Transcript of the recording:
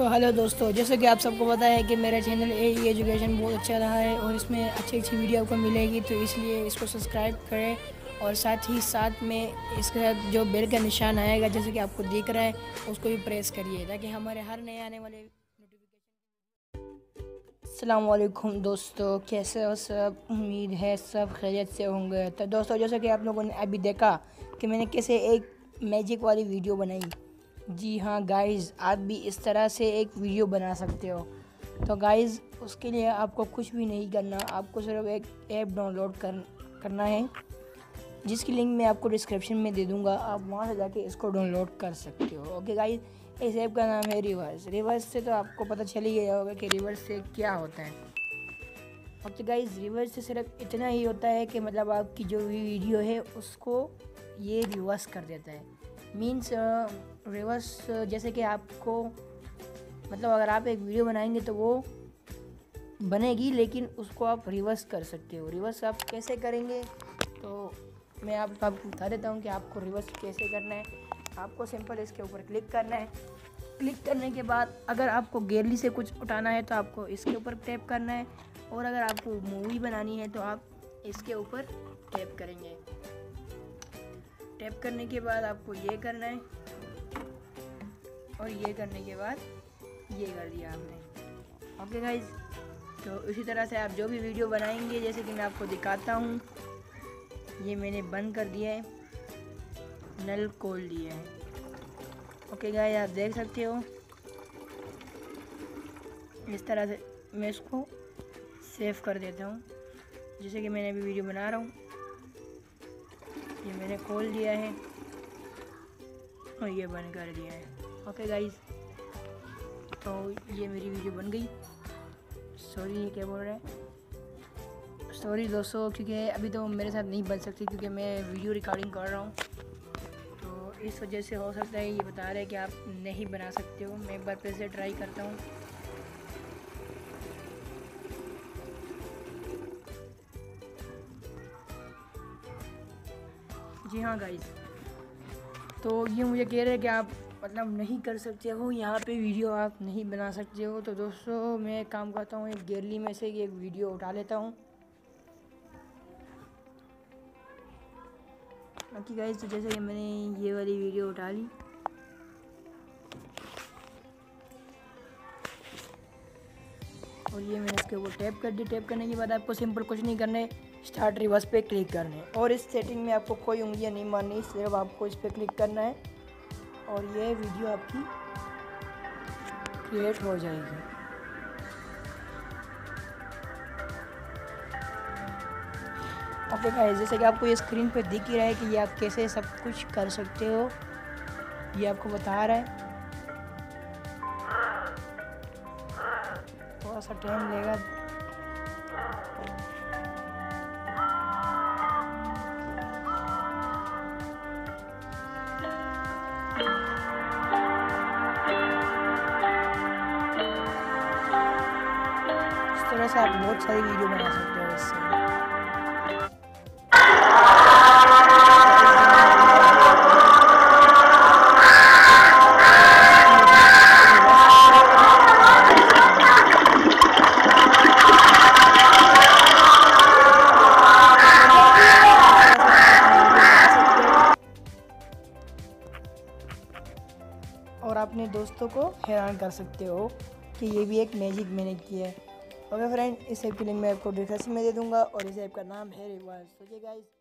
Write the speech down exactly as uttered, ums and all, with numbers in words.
Hello दोस्तों, जैसे कि आप सबको पता है कि मेरा चैनल ए ई एजुकेशन बहुत अच्छा रहा है और इसमें अच्छी अच्छी वीडियो आपको मिलेगी, तो इसलिए इसको सब्सक्राइब करें और साथ ही साथ में इसके साथ जो बेल का निशान आएगा जैसे कि आपको दिख रहा है उसको भी प्रेस करिए ताकि हमारे हर नए आने वाले नोटिफिकेशन। अस्सलाम वालेकुम दोस्तों, कैसे हो सब? उम्मीद है सब खैरियत से होंगे। तो दोस्तों, जैसे कि आप लोगों ने अभी देखा कि मैंने कैसे एक मैजिक वाली वीडियो बनाई। जी हाँ गाइज़, आप भी इस तरह से एक वीडियो बना सकते हो। तो गाइज़, उसके लिए आपको कुछ भी नहीं करना, आपको सिर्फ एक ऐप डाउनलोड कर करना है जिसकी लिंक मैं आपको डिस्क्रिप्शन में दे दूँगा। आप वहाँ से जाके इसको डाउनलोड कर सकते हो। ओके गाइज़, इस ऐप का नाम है रिवर्स। रिवर्स से तो आपको पता चल ही गया होगा कि रिवर्स से क्या होता है। ओके गाइज़, रिवर्स से सिर्फ इतना ही होता है कि मतलब आपकी जो भी वीडियो है उसको ये रिवर्स कर देता है। मीन्स रिवर्स जैसे कि आपको मतलब अगर आप एक वीडियो बनाएंगे तो वो बनेगी, लेकिन उसको आप रिवर्स कर सकते हो। रिवर्स आप कैसे करेंगे तो मैं आप आपको बता देता हूँ कि आपको रिवर्स कैसे करना है। आपको सिंपल इसके ऊपर क्लिक करना है। क्लिक करने के बाद अगर आपको गैलरी से कुछ उठाना है तो आपको इसके ऊपर टैप करना है, और अगर आपको मूवी बनानी है तो आप इसके ऊपर टैप करेंगे। टैप करने के बाद आपको ये करना है और ये करने के बाद ये कर दिया आपने। ओके गाइज, तो इसी तरह से आप जो भी वीडियो बनाएंगे जैसे कि मैं आपको दिखाता हूँ, ये मैंने बंद कर दिया है, नल खोल दिया है। ओके गाइज, आप देख सकते हो इस तरह से मैं इसको सेव कर देता हूँ। जैसे कि मैंने अभी वीडियो बना रहा हूँ, ये मैंने खोल दिया है और ये बंद कर दिया है। ओके गाइज, तो ये मेरी वीडियो बन गई। सॉरी, ये क्या बोल रहा है? सॉरी दोस्तों, क्योंकि अभी तो मेरे साथ नहीं बन सकती क्योंकि मैं वीडियो रिकॉर्डिंग कर रहा हूँ, तो इस वजह से हो सकता है ये बता रहा है कि आप नहीं बना सकते हो। मैं एक बार फिर से ट्राई करता हूँ। जी हाँ गाइज, तो ये मुझे कह रहे हैं कि आप मतलब नहीं कर सकते हो, यहाँ पे वीडियो आप नहीं बना सकते हो। तो दोस्तों, मैं एक काम करता हूँ, एक गैलरी में से एक वीडियो उठा लेता हूँ। बाकी गाइज, तो जैसे कि मैंने ये वाली वीडियो उठा ली और ये मैंने इसके ऊपर टैप कर दी। टैप करने के बाद आपको सिंपल कुछ नहीं करना है, स्टार्ट रिवर्स पे क्लिक करना है। और इस सेटिंग में आपको कोई उंगलियां नहीं मारनी, सिर्फ आपको इस पर क्लिक करना है और ये वीडियो आपकी क्रिएट हो जाएगी। ओके गाइस, जैसे कि आपको ये स्क्रीन पे दिख ही रहा है कि ये आप कैसे सब कुछ कर सकते हो, ये आपको बता रहा है। थोड़ा सा टाइम लेगा। इस तरह से आप बहुत सारी वीडियो बना सकते हो इससे। और अपने दोस्तों को हैरान कर सकते हो कि ये भी एक मैजिक मैंने किया है। ओके फ्रेंड, इस ऐप की लिंक मैं आपको डिस्क्रिप्शन में दे दूंगा और इस ऐप का नाम है रिवर्स। Okay guys.